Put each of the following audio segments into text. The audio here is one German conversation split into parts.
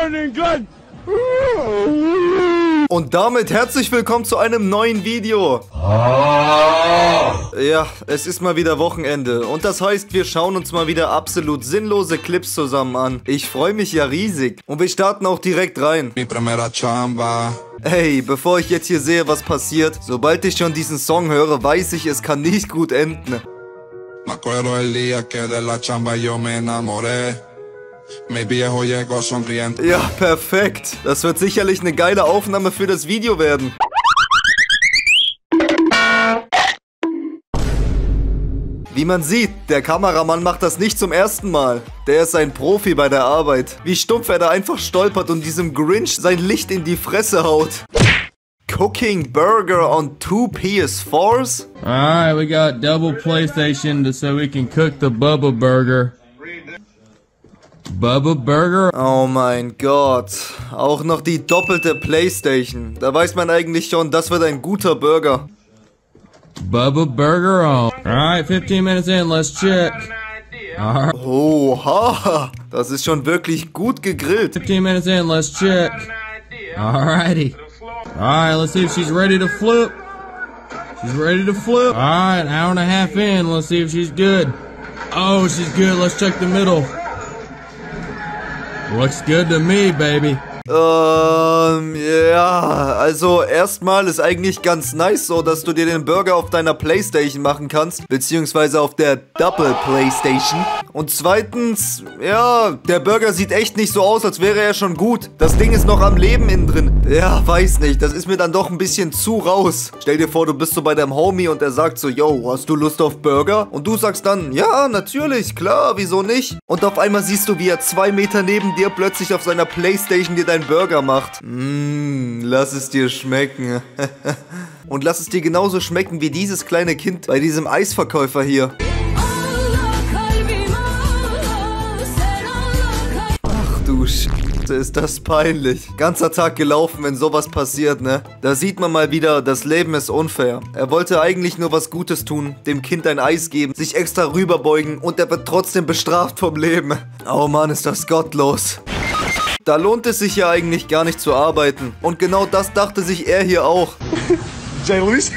Morning, good. Und damit herzlich willkommen zu einem neuen Video. Ja, es ist mal wieder Wochenende und das heißt, wir schauen uns mal wieder absolut sinnlose Clips zusammen an. Ich freue mich ja riesig und wir starten auch direkt rein. Hey, bevor ich jetzt hier sehe, was passiert, sobald ich schon diesen Song höre, weiß ich, es kann nicht gut enden. Ja, perfekt. Das wird sicherlich eine geile Aufnahme für das Video werden. Wie man sieht, der Kameramann macht das nicht zum ersten Mal. Der ist ein Profi bei der Arbeit. Wie stumpf er da einfach stolpert und diesem Grinch sein Licht in die Fresse haut. Cooking burger on 2 PS4s? Alright, we got double PlayStation so we can cook the Bubba Burger. Bubba Burger? Oh mein Gott. Auch noch die doppelte PlayStation. Da weiß man eigentlich schon, das wird ein guter Burger. Bubba Burger on. Alright, 15 minutes in, let's check. Alright. Oha, das ist schon wirklich gut gegrillt. 15 minutes in, let's check. Alrighty. Alright, let's see if she's ready to flip. She's ready to flip. Alright, an hour and a half in, let's see if she's good. Oh, she's good, let's check the middle. Looks good to me, baby. Ja, also erstmal ist eigentlich ganz nice so, dass du dir den Burger auf deiner Playstation machen kannst, beziehungsweise auf der Double Playstation. Und zweitens, ja, der Burger sieht echt nicht so aus, als wäre er schon gut. Das Ding ist noch am Leben innen drin. Ja, weiß nicht, das ist mir dann doch ein bisschen zu raus. Stell dir vor, du bist so bei deinem Homie und er sagt so, yo, hast du Lust auf Burger? Und du sagst dann, ja, natürlich, klar, wieso nicht? Und auf einmal siehst du, wie er 2 Meter neben dir plötzlich auf seiner Playstation dir deinen Burger macht. Lass es dir schmecken. Und lass es dir genauso schmecken wie dieses kleine Kind bei diesem Eisverkäufer hier. Ach du Scheiße, ist das peinlich. Ganzer Tag gelaufen, wenn sowas passiert, ne? Da sieht man mal wieder, das Leben ist unfair. Er wollte eigentlich nur was Gutes tun, dem Kind ein Eis geben, sich extra rüberbeugen und er wird trotzdem bestraft vom Leben. Oh Mann, ist das gottlos. Da lohnt es sich ja eigentlich gar nicht zu arbeiten. Und genau das dachte sich er hier auch. Jay Luis?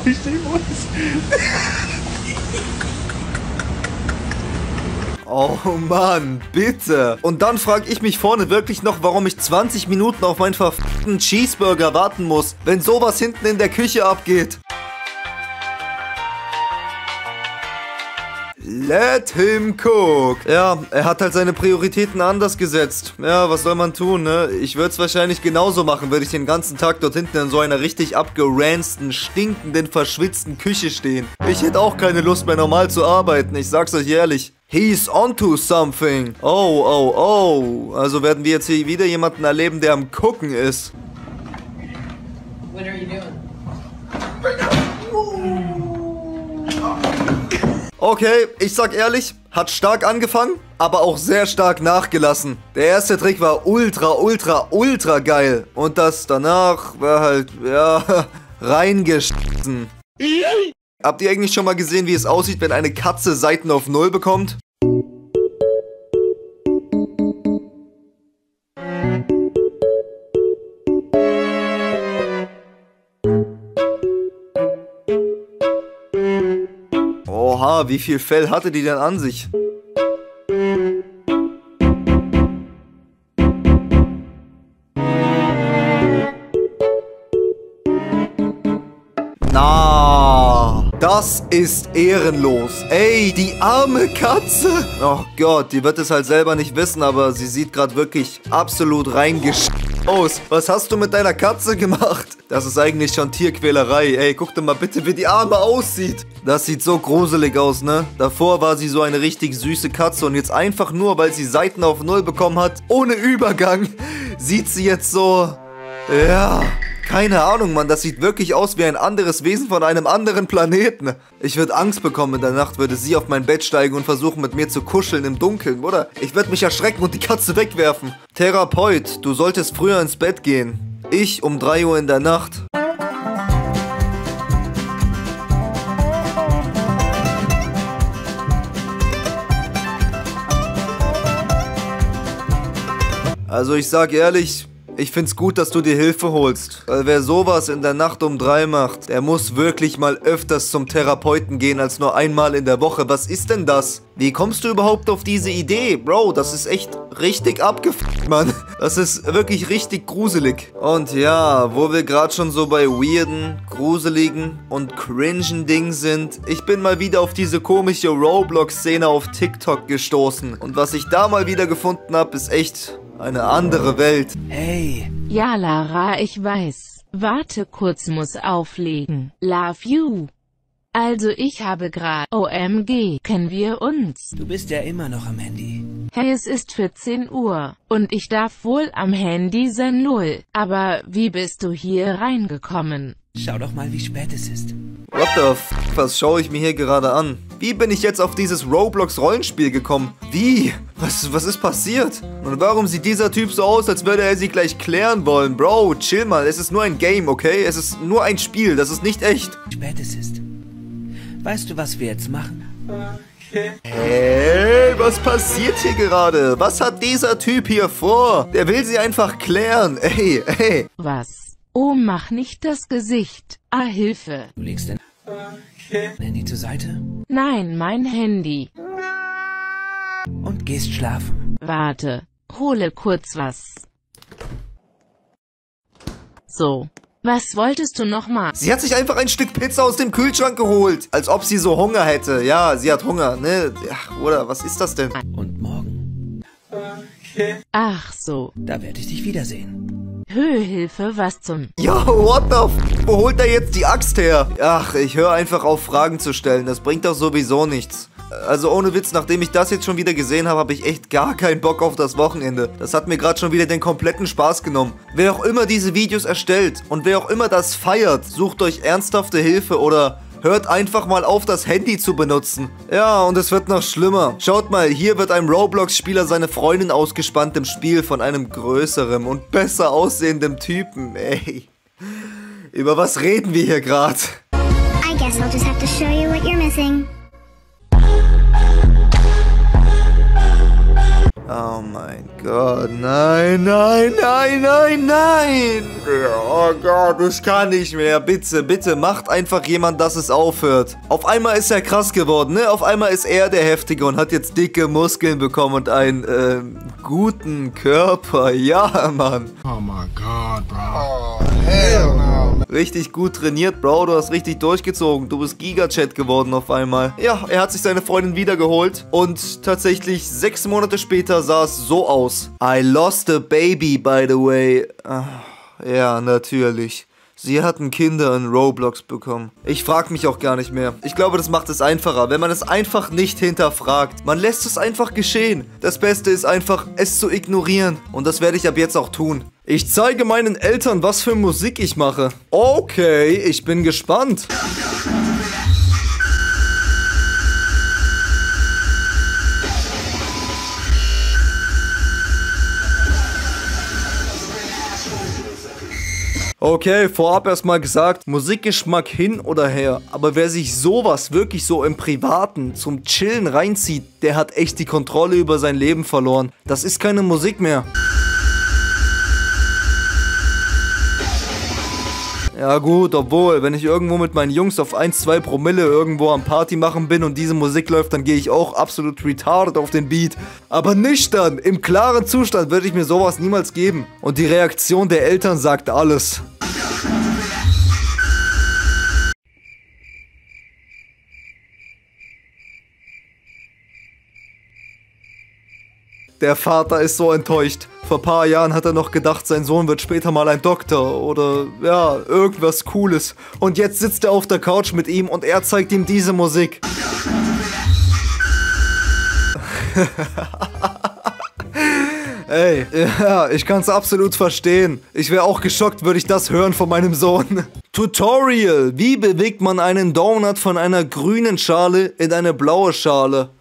Oh Mann, bitte. Und dann frage ich mich vorne wirklich noch, warum ich 20 Minuten auf meinen verfickten Cheeseburger warten muss, wenn sowas hinten in der Küche abgeht. Let him cook. Ja, er hat halt seine Prioritäten anders gesetzt. Ja, was soll man tun, ne? Ich würde es wahrscheinlich genauso machen, würde ich den ganzen Tag dort hinten in so einer richtig abgeranzten, stinkenden, verschwitzten Küche stehen. Ich hätte auch keine Lust mehr normal zu arbeiten, ich sag's euch ehrlich. He's onto something. Oh. Also werden wir jetzt hier wieder jemanden erleben, der am Gucken ist. What are you doing? Okay, ich sag ehrlich, hat stark angefangen, aber auch sehr stark nachgelassen. Der erste Trick war ultra geil. Und das danach war halt, ja, reingeschissen. Habt ihr eigentlich schon mal gesehen, wie es aussieht, wenn eine Katze Seiten auf 0 bekommt? Oha, wie viel Fell hatte die denn an sich? Na, das ist ehrenlos. Ey, die arme Katze. Oh Gott, die wird es halt selber nicht wissen, aber sie sieht gerade wirklich absolut aus. Was hast du mit deiner Katze gemacht? Das ist eigentlich schon Tierquälerei. Ey, guck dir mal bitte, wie die Arme aussieht. Das sieht so gruselig aus, ne? Davor war sie so eine richtig süße Katze und jetzt einfach nur, weil sie Seiten auf 0 bekommen hat, ohne Übergang, sieht sie jetzt so... Ja... Keine Ahnung, Mann, das sieht wirklich aus wie ein anderes Wesen von einem anderen Planeten. Ich würde Angst bekommen in der Nacht, würde sie auf mein Bett steigen und versuchen mit mir zu kuscheln im Dunkeln, oder? Ich würde mich erschrecken und die Katze wegwerfen. Therapeut, du solltest früher ins Bett gehen. Ich um 3 Uhr in der Nacht. Also ich sag ehrlich, ich find's gut, dass du dir Hilfe holst. Weil wer sowas in der Nacht um 3 macht, der muss wirklich mal öfters zum Therapeuten gehen als nur einmal in der Woche. Was ist denn das? Wie kommst du überhaupt auf diese Idee? Bro, das ist echt richtig abgefuckt, Mann. Das ist wirklich richtig gruselig. Und ja, wo wir gerade schon so bei weirden, gruseligen und cringen Dingen sind, ich bin mal wieder auf diese komische Roblox-Szene auf TikTok gestoßen. Und was ich da mal wieder gefunden habe, ist echt eine andere Welt. Hey. Ja, Lara, ich weiß. Warte kurz, muss auflegen. Love you. Also ich habe gerade... OMG, kennen wir uns? Du bist ja immer noch am Handy. Hey, es ist 14 Uhr. Und ich darf wohl am Handy sein, lol. Aber wie bist du hier reingekommen? Schau doch mal, wie spät es ist. What the f***, was schaue ich mir hier gerade an? Wie bin ich jetzt auf dieses Roblox-Rollenspiel gekommen? Wie? Was ist passiert? Und warum sieht dieser Typ so aus, als würde er sie gleich klären wollen? Bro, chill mal, es ist nur ein Game, okay? Es ist nur ein Spiel, das ist nicht echt. Wie spät es ist. Weißt du, was wir jetzt machen? Hey, was passiert hier gerade? Was hat dieser Typ hier vor? Der will sie einfach klären. Ey. Was? Oh, mach nicht das Gesicht. Ah, Hilfe. Du legst dein Handy zur Seite Nein, mein Handy. und gehst schlafen. Warte. Hole kurz was. So. Was wolltest du nochmal? Sie hat sich einfach ein Stück Pizza aus dem Kühlschrank geholt. Als ob sie so Hunger hätte. Ja, sie hat Hunger, ne? Ach, oder was ist das denn? Und morgen, Ach so. da werde ich dich wiedersehen. Hilfe, was zum... Yo, what the f***? Wo holt er jetzt die Axt her? Ach, ich höre einfach auf, Fragen zu stellen. Das bringt doch sowieso nichts. Also ohne Witz, nachdem ich das jetzt schon wieder gesehen habe, habe ich echt gar keinen Bock auf das Wochenende. Das hat mir gerade schon wieder den kompletten Spaß genommen. Wer auch immer diese Videos erstellt und wer auch immer das feiert, sucht euch ernsthafte Hilfe oder... hört einfach mal auf, das Handy zu benutzen. Ja, und es wird noch schlimmer. Schaut mal, hier wird einem Roblox-Spieler seine Freundin ausgespannt im Spiel von einem größeren und besser aussehenden Typen. Ey, über was reden wir hier gerade? I guess I'll just have to show you what you're missing. Oh mein Gott, nein. Oh Gott, ich kann nicht mehr. Bitte, macht einfach jemand, dass es aufhört. Auf einmal ist er krass geworden, ne? Auf einmal ist er der Heftige und hat jetzt dicke Muskeln bekommen und einen, guten Körper. Ja, Mann. Oh my God, bro. Oh, hell no. Richtig gut trainiert, Bro. Du hast richtig durchgezogen. Du bist Giga-Chat geworden auf einmal. Ja, er hat sich seine Freundin wiedergeholt. Und tatsächlich 6 Monate später sah es so aus. I lost a baby, by the way. Ach, ja, natürlich. Sie hatten Kinder in Roblox bekommen. Ich frag mich auch gar nicht mehr. Ich glaube, das macht es einfacher, wenn man es einfach nicht hinterfragt. Man lässt es einfach geschehen. Das Beste ist einfach, es zu ignorieren. Und das werde ich ab jetzt auch tun. Ich zeige meinen Eltern, was für Musik ich mache. Okay, ich bin gespannt. Okay, vorab erstmal gesagt, Musikgeschmack hin oder her, aber wer sich sowas wirklich so im Privaten zum Chillen reinzieht, der hat echt die Kontrolle über sein Leben verloren. Das ist keine Musik mehr. Ja gut, obwohl, wenn ich irgendwo mit meinen Jungs auf 1-2 Promille irgendwo am Party machen bin und diese Musik läuft, dann gehe ich auch absolut retarded auf den Beat. Aber nüchtern, im klaren Zustand würde ich mir sowas niemals geben. Und die Reaktion der Eltern sagt alles. Der Vater ist so enttäuscht. Vor ein paar Jahren hat er noch gedacht, sein Sohn wird später mal ein Doktor oder ja, irgendwas Cooles. Und jetzt sitzt er auf der Couch mit ihm und er zeigt ihm diese Musik. Ey, ja, ich kann's absolut verstehen. Ich wäre auch geschockt, würde ich das hören von meinem Sohn. Tutorial. Wie bewegt man einen Donut von einer grünen Schale in eine blaue Schale?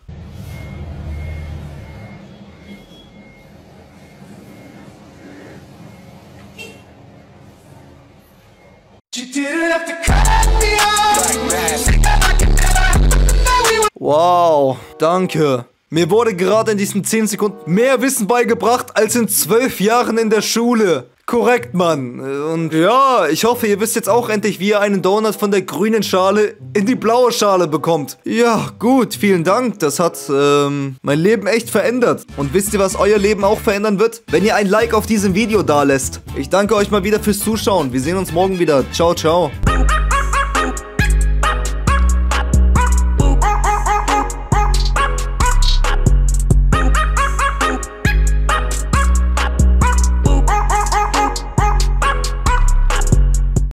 Wow, danke. Mir wurde gerade in diesen 10 Sekunden mehr Wissen beigebracht als in 12 Jahren in der Schule. Korrekt, Mann. Und ja, ich hoffe, ihr wisst jetzt auch endlich, wie ihr einen Donut von der grünen Schale in die blaue Schale bekommt. Ja, gut, vielen Dank. Das hat mein Leben echt verändert. Und wisst ihr, was euer Leben auch verändern wird? Wenn ihr ein Like auf diesem Video da lässt. Ich danke euch mal wieder fürs Zuschauen. Wir sehen uns morgen wieder. Ciao, ciao.